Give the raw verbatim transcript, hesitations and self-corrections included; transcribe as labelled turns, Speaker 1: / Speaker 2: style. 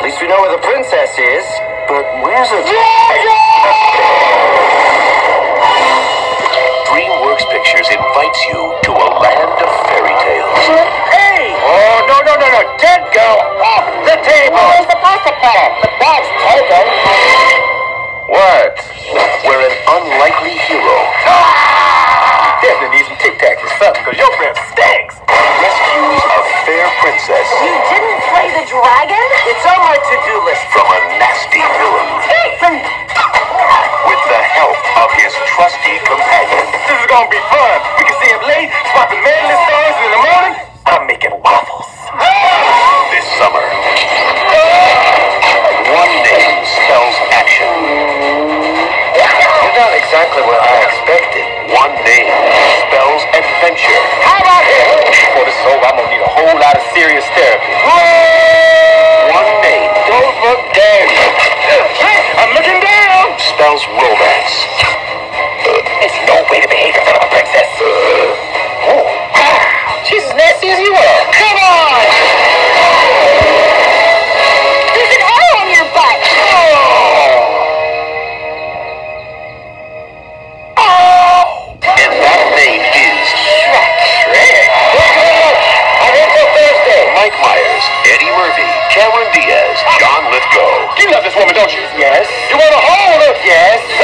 Speaker 1: least we know where the princess is. But where's the...
Speaker 2: DreamWorks Pictures invites you to a land of fairy tales.
Speaker 1: Hey! Oh, no, no, no, no. Dead girl off the table!
Speaker 3: Where's the plastic ball? The bag's taken.
Speaker 1: What?
Speaker 2: Where an unlikely hero
Speaker 1: Ah! Definitely need some Tic Tacs or something, because your breath stinks!
Speaker 2: rescues a fair princess
Speaker 3: You didn't slay the dragon?
Speaker 1: It's on my to-do list.
Speaker 2: from a nasty villain
Speaker 3: Jason!
Speaker 2: with the help of his trusty companion.
Speaker 1: This is gonna be fun. We can see him late, swapping manly stars in the morning. I'm making waffles.
Speaker 2: This summer, one name spells action.
Speaker 1: You're not exactly what I expected.
Speaker 2: One name spells adventure.
Speaker 1: How about him? Before this is over, I'm gonna need a whole lot of serious therapy.
Speaker 2: One name
Speaker 1: Don't look down. I'm looking down.
Speaker 2: spells romance.
Speaker 1: There's no way to behave in front of a princess. Oh, she's as nasty as you are. Come on!
Speaker 3: There's an arrow in your butt!
Speaker 2: And that name is
Speaker 1: Shrek. Shrek? I'm here till Thursday.
Speaker 2: Mike Myers, Eddie Murphy, Cameron Diaz, John Lithgow.
Speaker 1: You love this woman, don't you? Yes. You want to hold her? Yes.